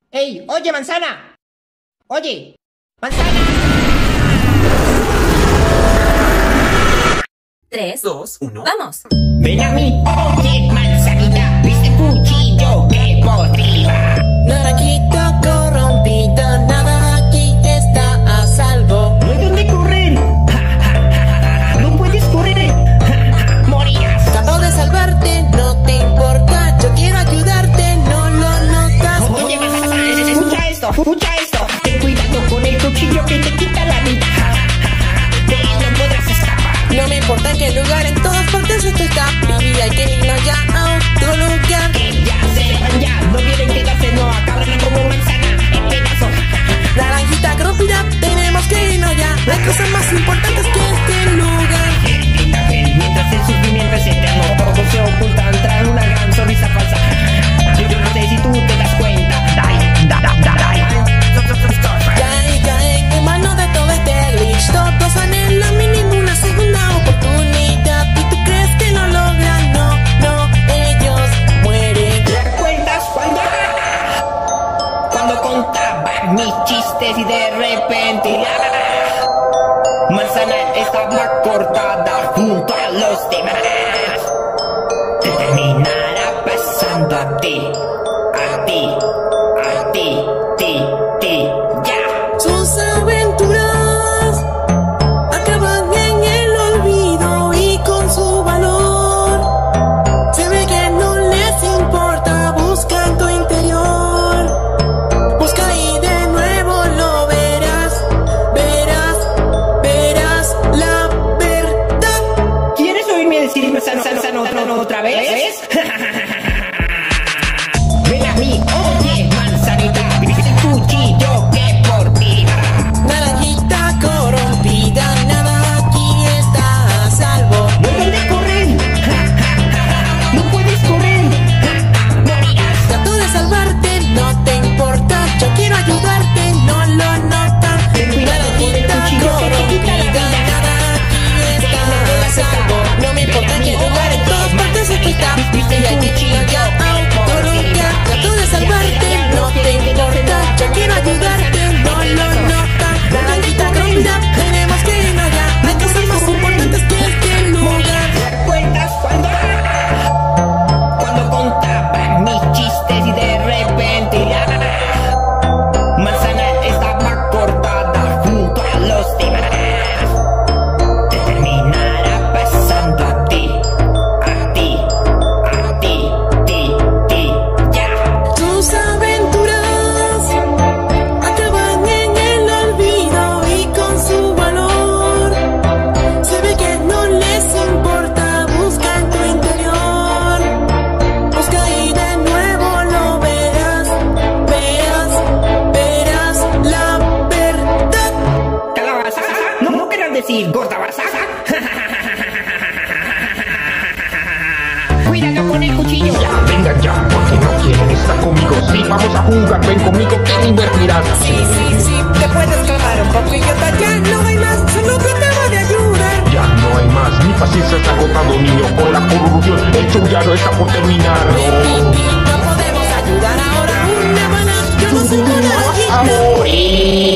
¡Ey! ¡Oye, manzana! ¡Oye! ¡Manzana! 3, 2, 1, ¡vamos! Ven a mí, oye, manzanita, ¿viste cuchillo que podría? Naranjita corrompida, nada aquí está a salvo. ¿No hay dónde correr? ¡Ja, ja, ja, ja! ¡No puedes correr! ¡Ja, ja! ¡Morirás! Trato de salvarte, no te importa. Yo quiero ayudarte, no lo notas. Oye, manzana, escucha esto, escucha esto. Ten cuidado con el cuchillo que te quita la vida. ¡Ja, ja, ja! De él no podrás escapar. No me importa en qué lugar, en todas partes esto está. Viví, hay que irnos ya a otro lugar. Ya se van ya, no quieren quedarse, no acabarán como manzana en pedazos. Naranjita corrompida, tenemos que irnos ya. Hay cosas más importantes que este lugar. Mientras el sufrimiento es eterno, todos se ocultan tras una gran sonrisa falsa. Yo no sé si tú te das cuenta. Caen en manos de todo este glitch. Todos anhelan mínimo una segunda oportunidad. Y tú crees que lo logran, no, ellos mueren. ¿Te acuerdas cuando contaba mis chistes y de repente manzana estaba cortada junto a los demás? Te terminará pasando a ti, ya. Sus aventuras acaban en el olvido y con su valor. Se ve que no les importa, buscan tu interior. Busca y de nuevo lo verás la verdad. ¿Quieres oírme decir manzana otra vez? Ven a mí, oye, manzanita, ¿viste el cuchillo que por ti va? Naranjita corrompida, nada aquí está a salvo. No hay dónde correr, no puedes correr, morirás. Trato de salvarte, no te importa. Yo quiero ayudarte, no lo notas. Ten cuidado con el cuchillo que te quita la vida. Nada aquí está a salvo. No me importa en qué lugar, en todas partes esto está. Y hay que ir ya a otro lugar. Trato de salvarte, no te importa. Yo quiero ayudarte, no lo notas. Naranjita corrompida, tenemos que irnos ya. Hay cosas más importantes que este lugar. ¿Te acuerdas cuando contaba mis chistes y de repente manzana estaba cortada junto a los demás? Te terminará pasando a ti, ya. Tus aventuras acaban en el olvido y con su valor. Se ve que no les importa, buscan tu interior. Busca y de nuevo lo verás la verdad. ¿Calabaza? No querrás decir gorda bazaja. Cuidado con el cuchillo. Ya, venga ya, porque no quieren estar conmigo. Sí, vamos a jugar, ven conmigo, que te invertirás. Sí, te puedes calmar un poco, idiota. Ya no hay más, solo trataba de ayudar. Ya no hay más, mi paciencia está agotado, niño. Con la corrupción, el show ya no está por terminar. No podemos ayudar ahora, una bala. Yo no soy para A morir.